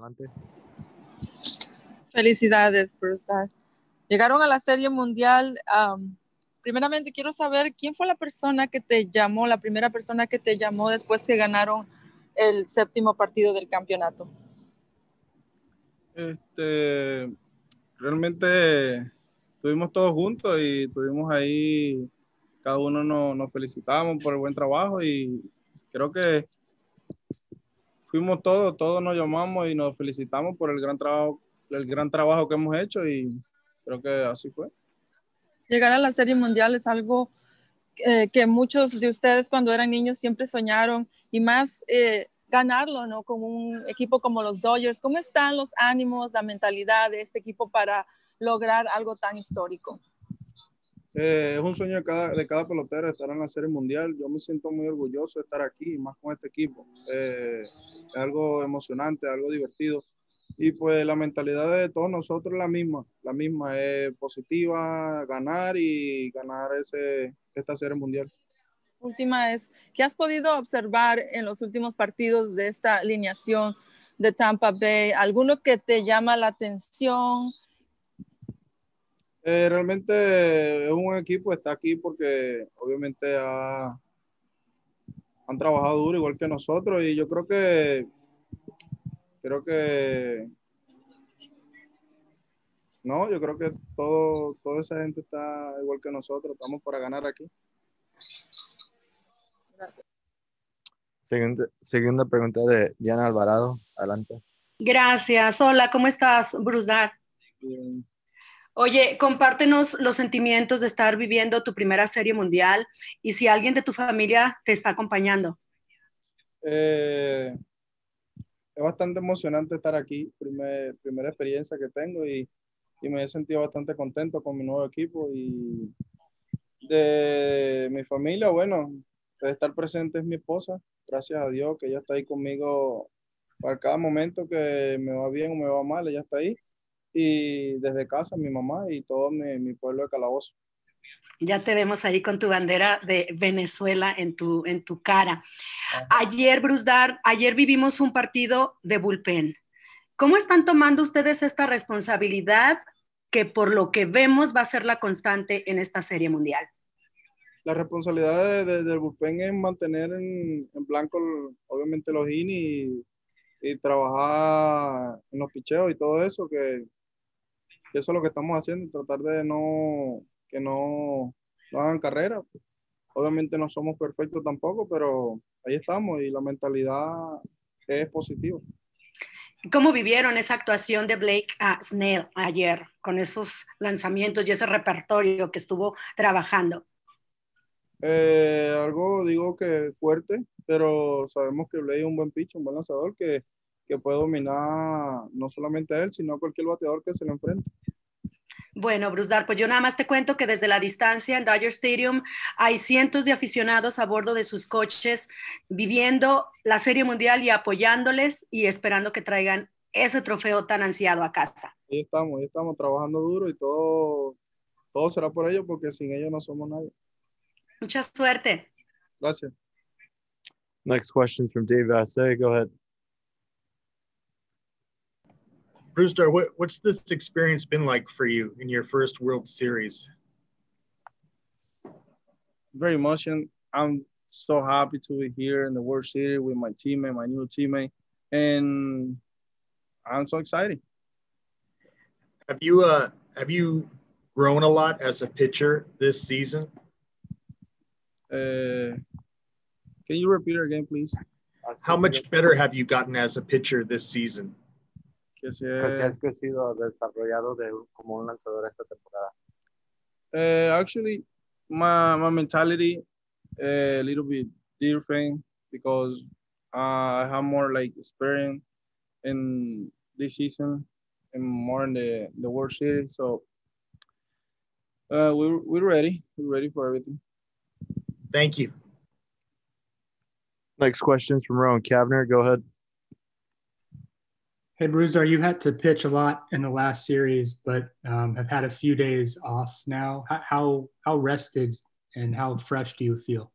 Adelante. Felicidades, Brusdar. Llegaron a la Serie Mundial. Primeramente, quiero saber quién fue la persona que te llamó, la primera persona que te llamó después que ganaron el 7º partido del campeonato. Realmente estuvimos todos juntos y estuvimos ahí, cada uno nos felicitábamos por el buen trabajo y creo que fuimos todos nos llamamos y nos felicitamos por el gran trabajo que hemos hecho y creo que así fue. Llegar a la Serie Mundial es algo que muchos de ustedes cuando eran niños siempre soñaron y más ganarlo, ¿no? Con un equipo como los Dodgers. ¿Cómo están los ánimos, la mentalidad de este equipo para lograr algo tan histórico? Es un sueño de cada pelotero estar en la Serie Mundial. Yo me siento muy orgulloso de estar aquí, más con este equipo. Es algo emocionante, algo divertido. Y pues la mentalidad de todos nosotros es la misma es positiva, ganar y ganar esta Serie Mundial. Última es, ¿qué has podido observar en los últimos partidos de esta alineación de Tampa Bay? ¿Alguno que te llama la atención? Realmente es un equipo, está aquí porque obviamente han trabajado duro igual que nosotros y yo creo que no, yo creo que toda esa gente está igual que nosotros, estamos para ganar aquí. Gracias. Segunda pregunta de Diana Alvarado. Adelante. Gracias. Hola, ¿cómo estás, Brusdar? Bien. Oye, compártenos los sentimientos de estar viviendo tu primera Serie Mundial y si alguien de tu familia te está acompañando. Es bastante emocionante estar aquí, primera experiencia que tengo y me he sentido bastante contento con mi nuevo equipo y de mi familia, bueno, de estar presente es mi esposa, gracias a Dios que ella está ahí conmigo para cada momento que me va bien o me va mal, ella está ahí y desde casa mi mamá y todo mi pueblo de Calabozo. Ya te vemos ahí con tu bandera de Venezuela en tu cara. Ayer, Brusdar, vivimos un partido de bullpen. ¿Cómo están tomando ustedes esta responsabilidad que por lo que vemos va a ser la constante en esta Serie Mundial? La responsabilidad del bullpen es mantener en blanco obviamente los innings y trabajar en los picheos y todo eso, que eso es lo que estamos haciendo, tratar de que no hagan carrera. Obviamente no somos perfectos tampoco, pero ahí estamos y la mentalidad es positiva. ¿Cómo vivieron esa actuación de Blake Snell ayer con esos lanzamientos y ese repertorio que estuvo trabajando? Algo digo que fuerte, pero sabemos que Blake es un buen pitcher, un buen lanzador que puede dominar no solamente a él, sino a cualquier bateador que se le enfrente. Bueno, Brusdar, pues yo nada más te cuento que desde la distancia en Dodger Stadium hay cientos de aficionados a bordo de sus coches viviendo la Serie Mundial y apoyándoles y esperando que traigan ese trofeo tan ansiado a casa. Ahí estamos trabajando duro y todo será por ellos porque sin ellos no somos nadie. Mucha suerte. Gracias. Next question is from Dave Vassay. Go ahead. Brusdar, what's this experience been like for you in your first World Series? Very emotional. I'm so happy to be here in the World Series with my teammate, my new teammate, and I'm so excited. Have you grown a lot as a pitcher this season? Can you repeat it again, please? How much better have you gotten as a pitcher this season? Que si has crecido, desarrollado como un lanzador esta temporada. Actually, my mentality a little bit different because I have more like experience in this season and more in the World Series. So we're ready. We're ready for everything. Thank you. Next question is from Rowan Kavner. Go ahead. Hey, Brusdar, you had to pitch a lot in the last series, but have had a few days off now. How rested and how fresh do you feel?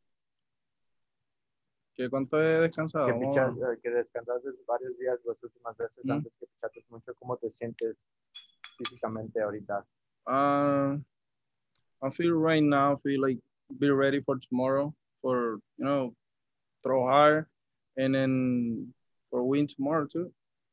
¿Qué cuánto he descansado? Que descansaste varios días las últimas veces antes que sientes físicamente ahorita? I feel right now, feel like be ready for tomorrow, for, throw hard, and then for win tomorrow too.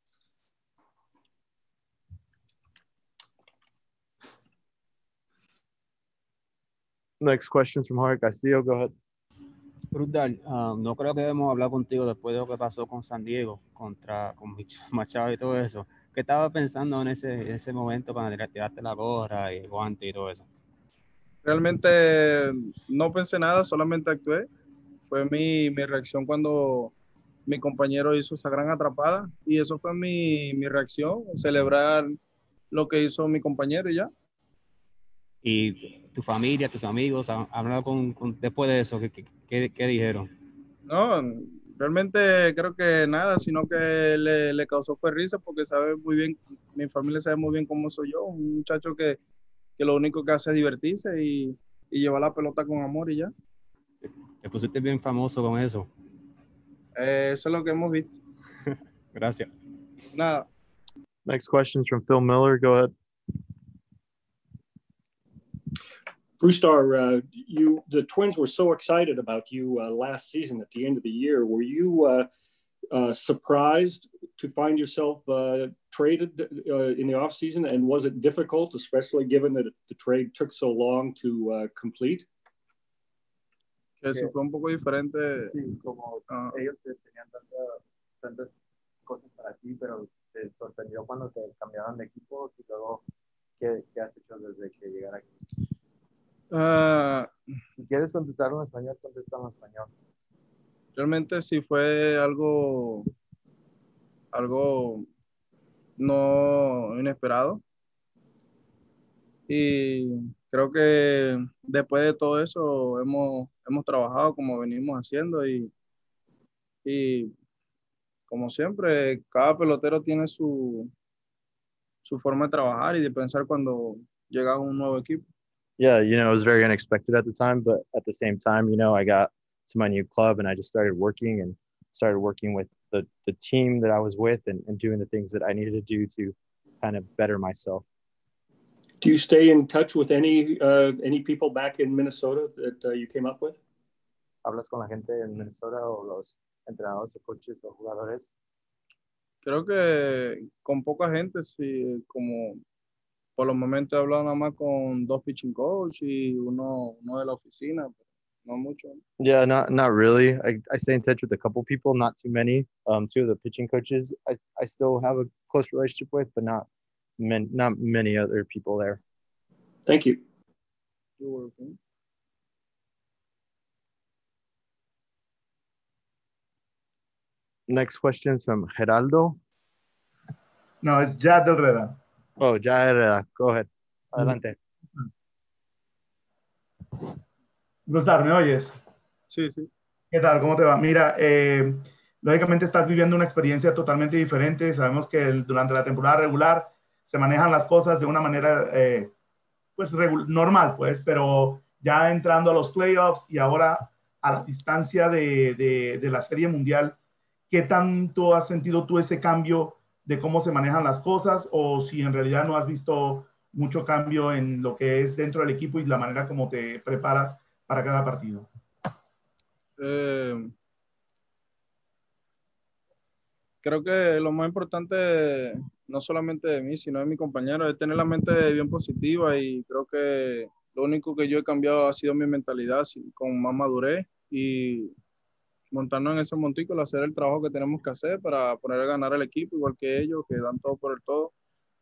Next questions from Jorge Castillo. Go ahead. Brudal, no creo que debemos hablar contigo después de lo que pasó con San Diego, con Machado y todo eso. ¿Qué estabas pensando en ese momento cuando tiraste la gorra y el guante y todo eso? Realmente no pensé nada, solamente actué. Fue mi reacción cuando mi compañero hizo esa gran atrapada y eso fue mi reacción, celebrar lo que hizo mi compañero y ya. ¿Y tu familia, tus amigos, han hablado después de eso? ¿Qué dijeron? No, realmente creo que nada, sino que le causó fue risa porque sabe muy bien, mi familia sabe muy bien cómo soy yo, un muchacho que lo único que hace es divertirse y llevar la pelota con amor y ya. Te pusiste bien famoso con eso. Eso es lo que hemos visto. Gracias. Nada. Next questions from Phil Miller. Go ahead. Brusdar, the Twins were so excited about you last season at the end of the year. Were you surprised to find yourself traded in the offseason? And was it difficult, especially given that the trade took so long to complete? Eso fue un poco diferente. Sí, como ellos tenían tantas cosas para ti, pero te sorprendió cuando te cambiaron de equipo y luego, ¿qué has hecho desde que llegar aquí? Si quieres contestar en español, contesta en español. Realmente sí fue algo no inesperado. Y creo que después de todo eso hemos trabajado como venimos haciendo y como siempre, cada pelotero tiene su forma de trabajar y de pensar cuando llega a un nuevo equipo. Yeah, it was very unexpected at the time, but at the same time, I got to my new club and I just started working with the team that I was with and doing the things that I needed to do to kind of better myself. Do you stay in touch with any people back in Minnesota that you came up with? ¿Hablas con la gente en Minnesota o los entrenadores, coaches o jugadores? Creo que con poca gente, sí, como por los momentos he hablado nada más con 2 pitching coach y uno de la oficina, pero no mucho. Yeah, not really. I stay in touch with a couple people, not too many. 2 of the pitching coaches I still have a close relationship with, but not many other people there. Thank you. You're welcome. Next question is from Geraldo. No, it's Jad Del Reda. Oh, Jad, go ahead. Adelante. Brusdar, ¿me oyes? Sí. ¿Qué tal? ¿Cómo te va? Mira, lógicamente estás viviendo una experiencia totalmente diferente. Sabemos que durante la temporada regular se manejan las cosas de una manera pues normal, pues, pero ya entrando a los playoffs y ahora a la distancia de la Serie Mundial, ¿qué tanto has sentido tú ese cambio de cómo se manejan las cosas o si en realidad no has visto mucho cambio en lo que es dentro del equipo y la manera como te preparas para cada partido? Creo que lo más importante, no solamente de mí, sino de mi compañero, es tener la mente bien positiva y creo que lo único que yo he cambiado ha sido mi mentalidad con más madurez y montarnos en ese montículo, hacer el trabajo que tenemos que hacer para poner a ganar al equipo, igual que ellos, que dan todo por el todo.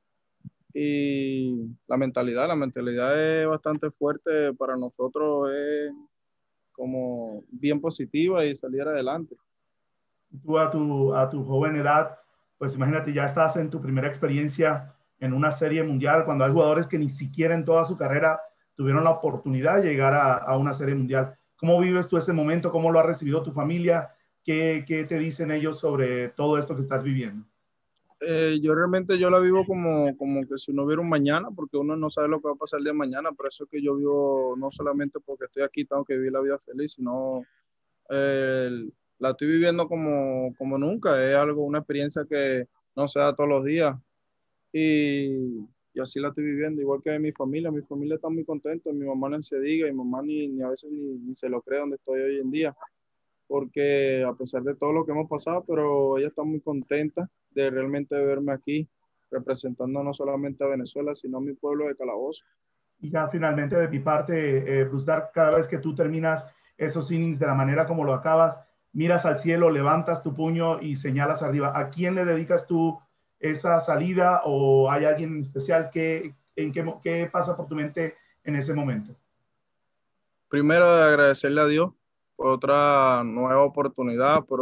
Y la mentalidad es bastante fuerte para nosotros, es como bien positiva y salir adelante. Tú a tu joven edad, pues imagínate, ya estás en tu primera experiencia en una serie mundial, cuando hay jugadores que ni siquiera en toda su carrera tuvieron la oportunidad de llegar a una serie mundial. ¿Cómo vives tú ese momento? ¿Cómo lo ha recibido tu familia? ¿Qué te dicen ellos sobre todo esto que estás viviendo? Yo realmente la vivo como que si no hubiera un mañana, porque uno no sabe lo que va a pasar el día de mañana, por eso es que yo vivo no solamente porque estoy aquí, tengo que vivir la vida feliz, sino la estoy viviendo como nunca, es una experiencia que no se da todos los días y así la estoy viviendo, igual que mi familia está muy contenta, mi mamá no se diga, mi mamá ni a veces ni se lo cree donde estoy hoy en día, porque a pesar de todo lo que hemos pasado, pero ella está muy contenta de realmente verme aquí, representando no solamente a Venezuela, sino a mi pueblo de Calabozo. Y ya finalmente de mi parte, Brusdar, cada vez que tú terminas esos innings de la manera como lo acabas, miras al cielo, levantas tu puño y señalas arriba. ¿A quién le dedicas tú esa salida o hay alguien en especial qué pasa por tu mente en ese momento? Primero, agradecerle a Dios por otra nueva oportunidad, por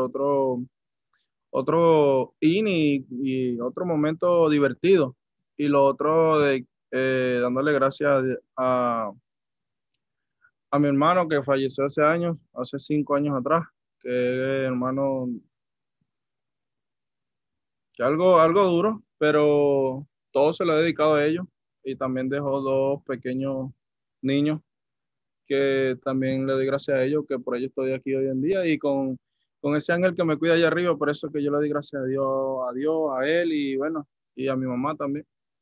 otro inning y otro momento divertido. Y lo otro de dándole gracias a mi hermano que falleció hace 5 años atrás, que es hermano, que algo duro, pero todo se lo he dedicado a ellos y también dejó 2 pequeños niños que también le doy gracias a ellos, que por ellos estoy aquí hoy en día y con ese ángel que me cuida allá arriba, por eso que yo le doy gracias a Dios, a él y bueno, y a mi mamá también.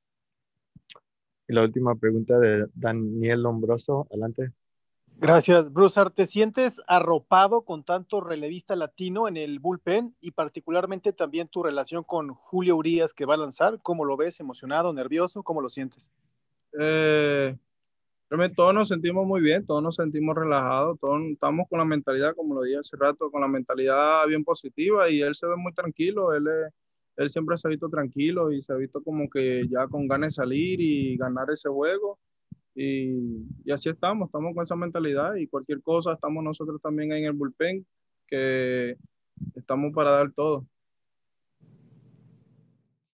Y la última pregunta de Daniel Lombroso, adelante. Gracias, Brusdar. ¿Te sientes arropado con tanto relevista latino en el bullpen y particularmente también tu relación con Julio Urías que va a lanzar? ¿Cómo lo ves? ¿Emocionado, nervioso? ¿Cómo lo sientes? Realmente todos nos sentimos muy bien, todos nos sentimos relajados, todos estamos con la mentalidad, como lo dije hace rato, con la mentalidad bien positiva y él se ve muy tranquilo, él siempre se ha visto tranquilo y se ha visto como que ya con ganas de salir y ganar ese juego. Y así estamos con esa mentalidad y cualquier cosa estamos nosotros también en el bullpen que estamos para dar todo.